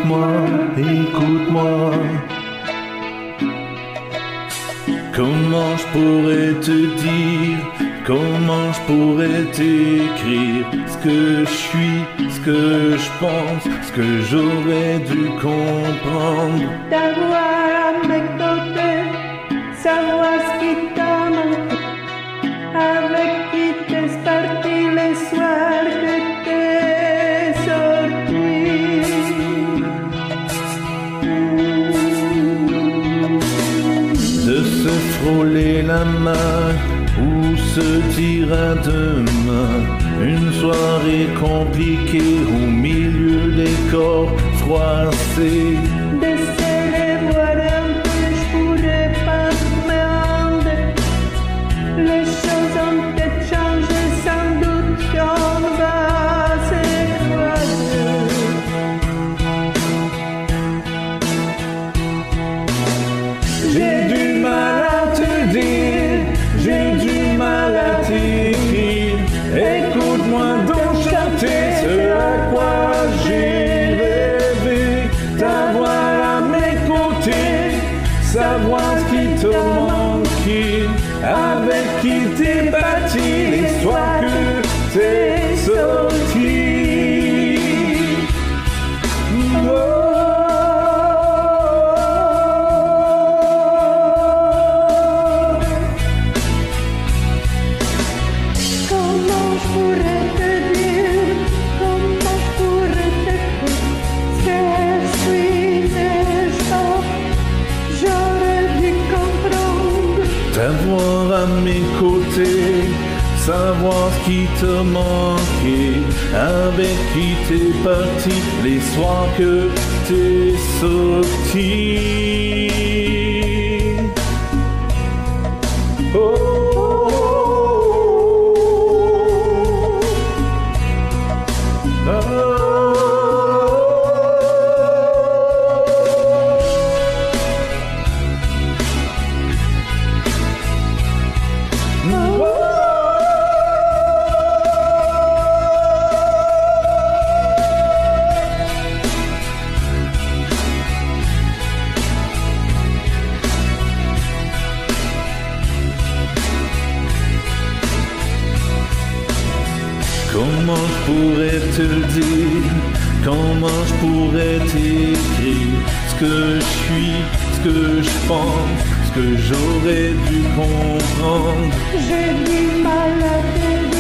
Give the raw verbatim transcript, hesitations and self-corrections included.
écoute-moi, écoute-moi. Comment je pourrais te dire, comment je pourrais t'écrire ce que je suis, ce que je pense, ce que j'aurais dû comprendre. T'avoir à mes côtés, savoir ce qui t'a manqué, avec qui t'es parti les soirs que t'es sorti. De se frôler la main ou se dire à demain, une soirée compliquée au milieu des corps froissés. D'essayer de voir un peu, je pourrais pas me rendre. Les choses ont peut-être changé, sans doute qu'on va se croiser. J'ai du mal à te dire, j'ai du mal à t'écrire. Écoute-moi donc chanter ce à quoi j'ai rêvé. T'avoir à mes côtés, savoir ce qui t'a manqué, avec qui t'es bâti, l'histoire que t'es sorti. Comment je pourrais te dire, comment je pourrais t'écrire ce que je suis et je pense, j'aurais dû comprendre. T'avoir à mes côtés, savoir ce qui t'a manqué, avec qui t'es parti, les soirs que t'es sorti. Oh, oh, oh, oh. Comment je pourrais te le dire, comment je pourrais t'écrire ce que je suis, ce que je pense, ce que j'aurais dû comprendre. J'ai du mal à te dire.